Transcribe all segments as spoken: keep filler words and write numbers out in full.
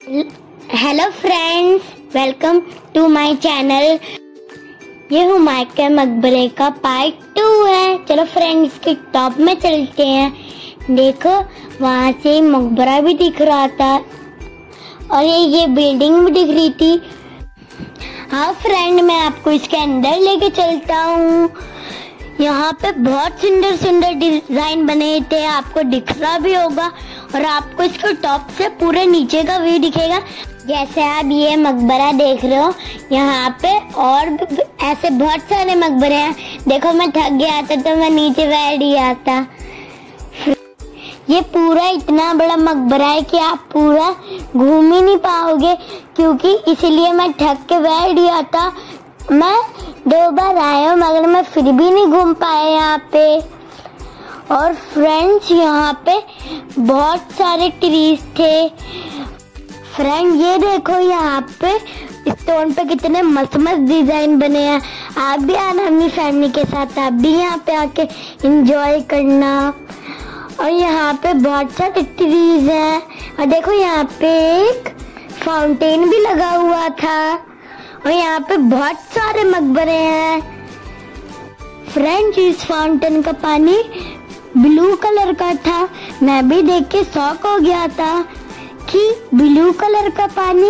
Hello friends, welcome to my channel. ये हुमायूं के मकबरे का पार्ट टू है। चलो फ्रेंड्स के टॉप में चलते हैं। देखो वहाँ से मकबरा भी दिख रहा था और ये ये बिल्डिंग भी दिख रही थी। हाँ फ्रेंड, मैं आपको इसके अंदर लेके चलता हूँ। यहाँ पे बहुत सुंदर सुंदर डिजाइन बने थे, आपको दिख रहा भी होगा और आपको इसको टॉप से पूरे नीचे का व्यू दिखेगा। जैसे आप ये मकबरा देख रहे हो, यहाँ पे और भी ऐसे बहुत सारे मकबरे हैं। देखो मैं थक गया था तो मैं नीचे बैठ गया था। ये पूरा इतना बड़ा मकबरा है कि आप पूरा घूम ही नहीं पाओगे, क्योंकि इसीलिए मैं थक के बैठ गया था। मैं दो बार आया हूँ मगर मैं फिर भी नहीं घूम पाया यहाँ पे। और फ्रेंड्स यहाँ पे बहुत सारे ट्रीज थे। फ्रेंड ये देखो यहाँ पे स्टोन पे कितने मस्त मस्त डिजाइन बने हैं। आप भी आना अपनी फैमिली के साथ, आप भी यहाँ पे आके एंजॉय करना। और यहाँ पे बहुत सारे ट्रीज हैं और देखो यहाँ पे एक फाउंटेन भी लगा हुआ था और यहाँ पे बहुत सारे मकबरे हैं। फ्रेंड्स इस फाउंटेन का पानी ब्लू कलर का था। मैं भी देख के शॉक हो गया था कि ब्लू कलर का पानी,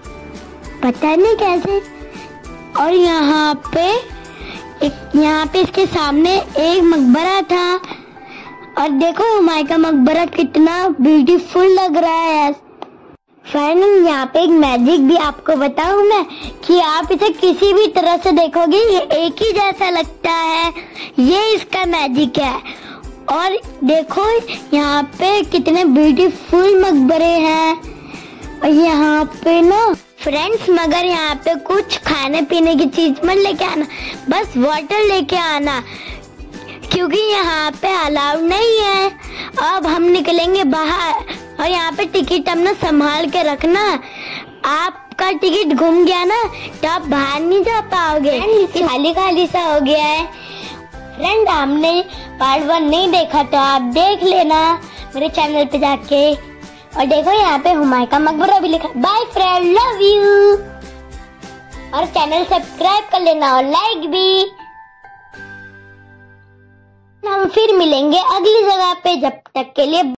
पता नहीं कैसे। और यहाँ पे एक यहाँ पे इसके सामने एक मकबरा था और देखो हुमायूं का मकबरा कितना ब्यूटीफुल लग रहा है। फ्रेंड यहाँ पे एक मैजिक भी आपको बताऊं मैं कि आप इसे किसी भी तरह से देखोगे ये एक ही जैसा लगता है। ये इसका मैजिक है। और देखो यहाँ पे कितने ब्यूटीफुल मकबरे हैं। और यहाँ पे ना फ्रेंड्स, मगर यहाँ पे कुछ खाने पीने की चीज मत लेके आना, बस वाटर लेके आना, क्योंकि यहाँ पे अलाउड नहीं है। अब हम निकलेंगे बाहर और यहाँ पे टिकट अपना संभाल के रखना। आपका टिकट घूम गया ना तो आप बाहर नहीं जा पाओगे, खाली खाली सा हो गया है। फ्रेंड हमने पार्ट वन नहीं देखा तो आप देख लेना मेरे चैनल पे जाके। और देखो यहाँ पे हुमायूं का मकबरा भी लिखा। Bye friend, love you. और चैनल सब्सक्राइब कर लेना और लाइक भी। हम फिर मिलेंगे अगली जगह पे, जब तक के लिए